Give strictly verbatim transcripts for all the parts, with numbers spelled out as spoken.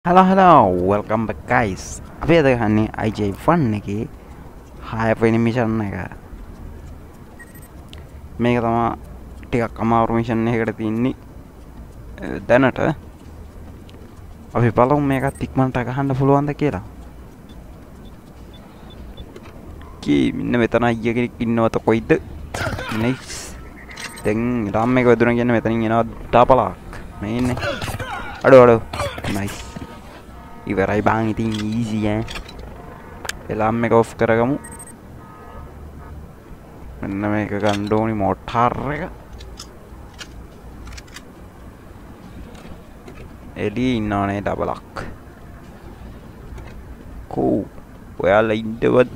Hello, hello, welcome back guys. අපි අද ගන්නේ I J one එකේ හයවෙනි මිෂන් එක. මේක තමයි ටිකක් අමාරු මිෂන් එකකට තින්නේ. දැනට අපි බලමු මේකත් ඉක්මනට ගහන්න පුළුවන්ද කියලා. කී මෙන්න මෙතන අයියා කෙනෙක් ඉන්නවත කොයිද? nice. දැන් රාම් එක වැදුණා කියන්නේ මෙතනින් එනවා ඩබලක්. මේ ඉන්නේ. අඩෝ අඩෝ. nice. ඉවරයි බං ඉතින් easy ඈ. එලාම් එක ඔෆ් කරගමු. මෙන්න මේක ගන්න ඕනි මොටාර් එක. එළියේ ඉන්නවනේ ඩබලක්. කෝ ඔයාලා ඉන්නවද?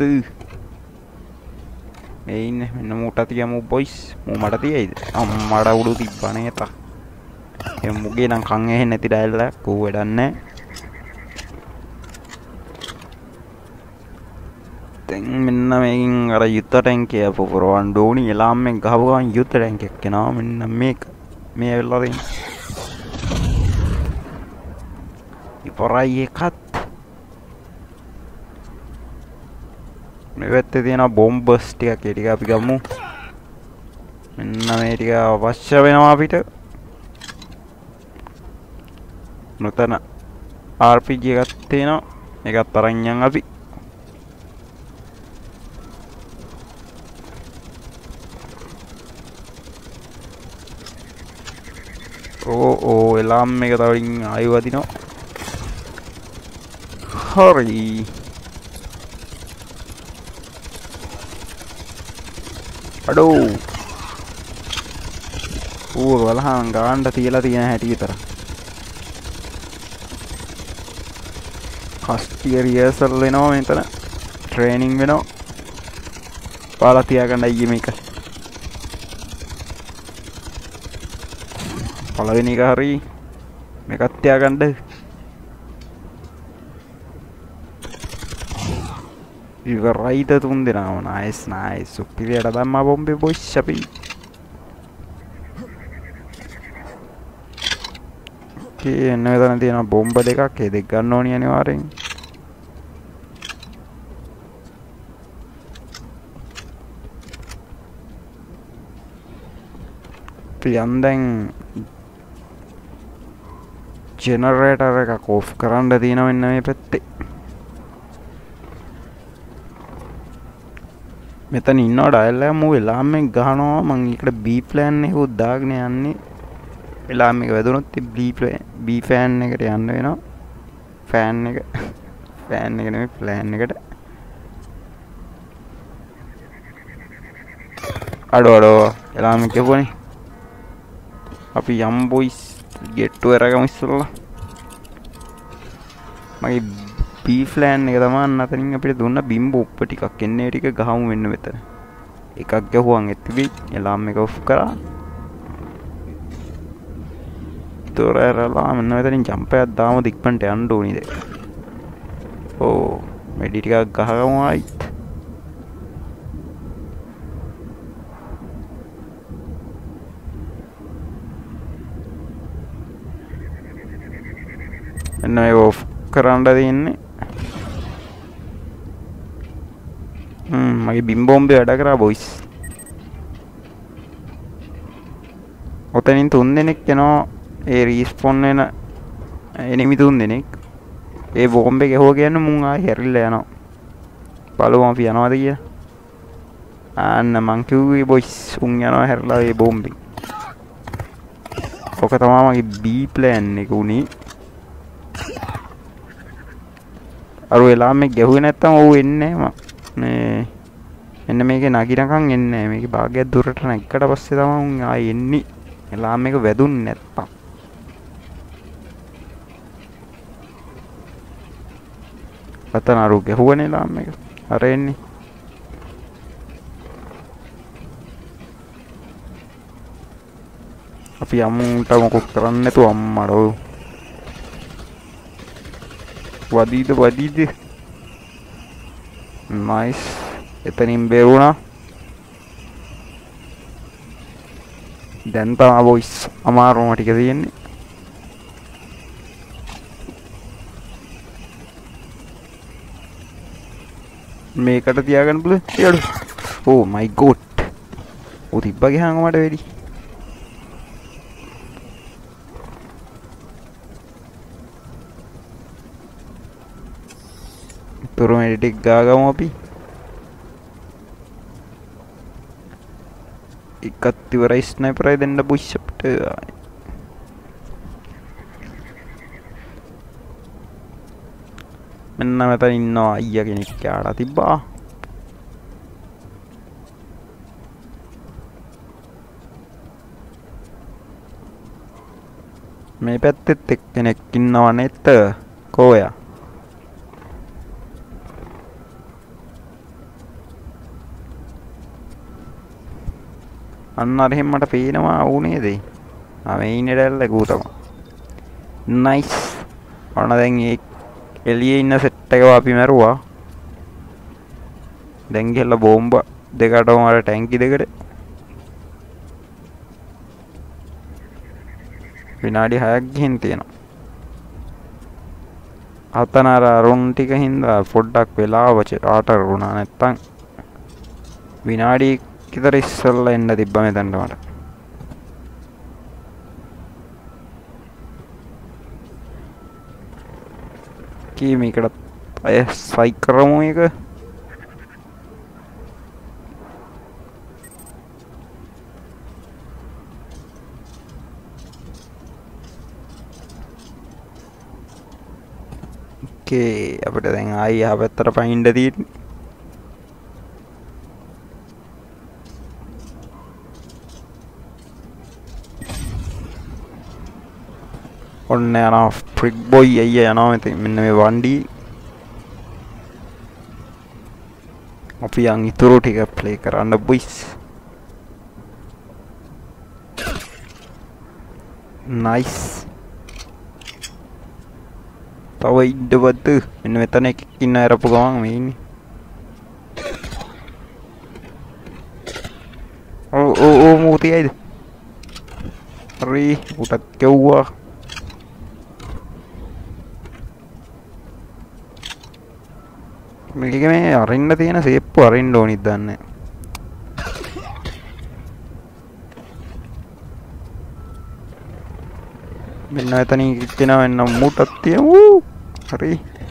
මේ ඉන්නේ මෙන්න මූට තියමු බොයිස්. මූ මට තියයිද? අම්මඩ උඩු තිබ්බනේ තා. ඒ මුගේ නම් කන් ඇහෙන්නේ නැති ඩයල් එක කෝ වැඩක් නැහැ. මෙන්න මේකින් අර යුද්ධ ටැංකිය පුරවන්න ඕනි. එලාම් එක ගහපු ගමන් යුද්ධ ටැංකියක් එනවා. මෙන්න මේක මේ ඇවිල්ලා තියෙන්නේ. ඉපරයි එකත් මේ පැත්තේ තියෙන බෝම්බස් ටිකක් ඒ ටික අපි ගමු. මෙන්න මේ ටික අවශ්‍ය වෙනවා අපිට. නතන R P G එකක් තියෙනවා. මේකත් අරන් යන් අපි. ඕ ඕ එලාම් එක තවලින් ආයෙ වදිනවා. හරි. අඩෝ. ඌ වලහන් ගාන්න තියලා තියෙන හැටි විතර. කස්ටිය රියර්සල් වෙනවා මෙතන. ට්‍රේනින් වෙනවා. පාලා තියාගන්න අයියේ මේක. පළවෙනි එක හරි මේකත් තියාගන්න. ඉවරයිද තුන් දෙනාම. Nice nice. සුපිරියට දැම්මා බොම්බේ බොයිස් අපි. කේ එන්න මෙතන තියෙන බොම්බ දෙකක්. ඒ දෙක ගන්න ඕනි අනිවාර්යෙන්. පියන් දැන් ජෙනරේටර් එකක් ඔෆ් කරන්න තියෙනවා මෙන්න මේ පැත්තේ. මෙතන ඉන්නවා ඩයල් එක මූ එලාම් එක ගහනවා. මං ඒකට B ප්ලෑන් එක උදාගෙන යන්නේ. එලාම් එක වැදුනොත් B B ෆෑන් එකට යන්න වෙනවා. ෆෑන් එක ෆෑන් එක නෙමෙයි ප්ලෑන් එකට. අඩෝ අඩෝ එලාම් එක කියපුවනේ. අපි යම් බොයිස් ගෙට්ටු එරගමු ඉස්සෙල්ලා. මගේ B ෆ්ලෑන් එක තමයි අතනින් අපිට දුන්න බිම්බ උප්ප ටිකක් එන්නේ ටික ගහමු මෙන්න මෙතන. එකක් ගහුවන් එතිවි එලාම් එක ඔෆ් කරා. තොර ඇරලා මෙන්න මෙතනින් ජම්ප් එකක් දාමු ඉක්මනට යන්න ඕනිද. ඕ මෙඩි ටිකක් ගහගමු ආයිත්. මෙන්න මේක ඔෆ් කරන්න තියෙන්නේ. හ්ම් මගේ බිම් බෝම්බේ වැඩ කරා බොයිස්. ඔතනින් තුන් දෙනෙක් එනවා. ඒ රීස්පොන් වෙන එනිමි තුන් දෙනෙක්. ඒ බෝම්බේ ගහුවා කියන්නේ මුන් ආයෙ හැරිලා යනවා. බලමු අපි යනවාද කියලා. ආන්න මං කිව්වේ බොයිස් උන් යනවා හැරිලා ඒ බෝම්බේ. ඔක තමයි මගේ B ප්ලෑන් එක උනේ. අර එලාම් එක ගැහුවේ නැත්තම් ඔව් එන්නේ නැහැ මේ. මෙන්න මේකේ නගිනකන් එන්නේ නැහැ. මේකේ භාගයක් දුරට නැග්ගට පස්සේ තමයි උන් ආයෙ එන්නේ. එලාම් එක වැදුන්නේ නැත්තම්. අතන අර ගැහුවනේ එලාම් එක. අර එන්නේ. අපි යමුන්ට මොකක් කරන්නේ නැතුව අම්මඩෝ. වදීද වදීද. නයිස්. එතනින් බේරුණා. දැන් තමයි බොයිස් අමාරුම ටික තියෙන්නේ. මේකට තියාගන්න පුළුවන්. යඩු. Oh my god. ඔය තිබ්බා ගහම මට වෙඩි. තුරු මෙඩි ටික ගාගමු අපි. එකත් ඉවරයි ස්නයිපරයි දෙන්න පුෂ් අප්ට. මෙන්න මෙතන ඉන්නවා අයියා කෙනෙක් යාලා තිබ්බා. මේ පැත්තෙත් එක්කෙනෙක් ඉන්නව නේද? කෝයා. අන්න අර එහෙම මට පේනවා වුණේද? ආ මේ ඉන්නේ දැල්ල කූතම. නයිස්. ඔන්න දැන් ඒ එළියේ ඉන්න සෙට් එකව අපි මරුවා. දැන් ගිහලා බෝම්බ දෙකටම අර ටැංකි දෙකට විනාඩි හයක් ගිහින් තියෙනවා. අතන අර අරුන් ටික හින්දා පොඩ්ඩක් වෙලාව ආටර වුණා නැත්තම් විනාඩි කිතර ඉස්සෙල්ලා එන්න තිබ්බා මෙතනට මට. කී මේකට අය සයි කරමු එක. ඕකේ අපිට දැන් ආයි යහ පැත්තට පයින්න තියෙන්නේ. ඔන්න යනවා ෆ්‍රික් බොයි අයියා යනවා මෙතන. මෙන්න මේ වණ්ඩි අපි යන් ඉතුරු ටික ප්ලේ කරන්න බොයිස්. නයිස්. තව ඉන්නවද? මෙන්න මෙතන එකක් ඉන්න අරපු ගමන් මේ ඉන්නේ. ඕ ඕ ඕ මොතියයිද? හරි උටත් කෙව්වා. මේක මේ අරින්න තියෙන සේප්පු අරින්න ඕනිද දන්නේ. මෙන්න එතනින් කිච්චෙනවා වෙන මුටක් තියමු. හරි.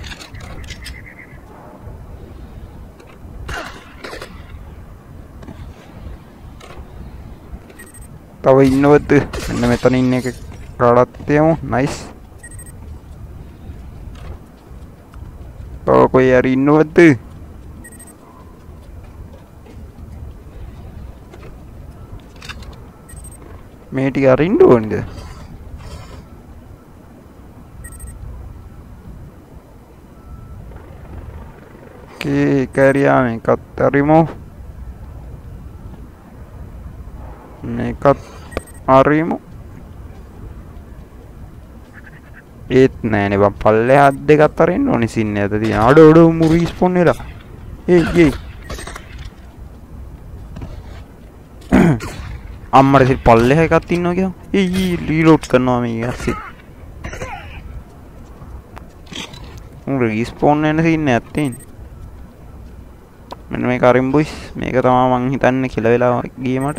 තව ඉන්නවද? මෙන්න මෙතන ඉන්න එක කාඩක් තියමු. නයිස්. තව කොයි හරි ඉන්නවද? මේ ටික අරින්න ඕනේද? Okay, karya මේකත් අරිමු. මේකත් අරිමු. ඒත් නෑනේ බං පල්ලෙහා දෙකත් අරින්න ඕනේ සින්න ඇත තියෙන. අඩ අඩ මු රිස්පොන් වෙලා. ඒයි ඒයි. අම්මර සිල් පල්ලෙහා එකක් ඉන්නවා කියෝ. ඒයි රීලෝඩ් කරනවා මේ ඇස්සේ. මු රිස්පොන් වෙන සින්න ඇත්තේ. මෙන්න මේක අරින් බොයිස්. මේක තමයි මං හිතන්නේ කියලා වෙලා ගියේ මට.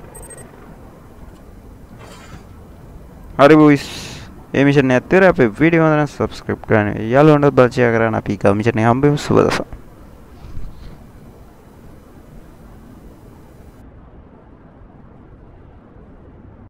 හරි බොයිස්. මේ මිෂන් එක ඇත්තට අපේ වීඩියෝ එක සබ්ස්ක්‍රයිබ් කරන්න. යාළුවන්ට බලචය කරන්න අපි ගා මිෂන් එක හම්බෙමු. සුබ දවසක්.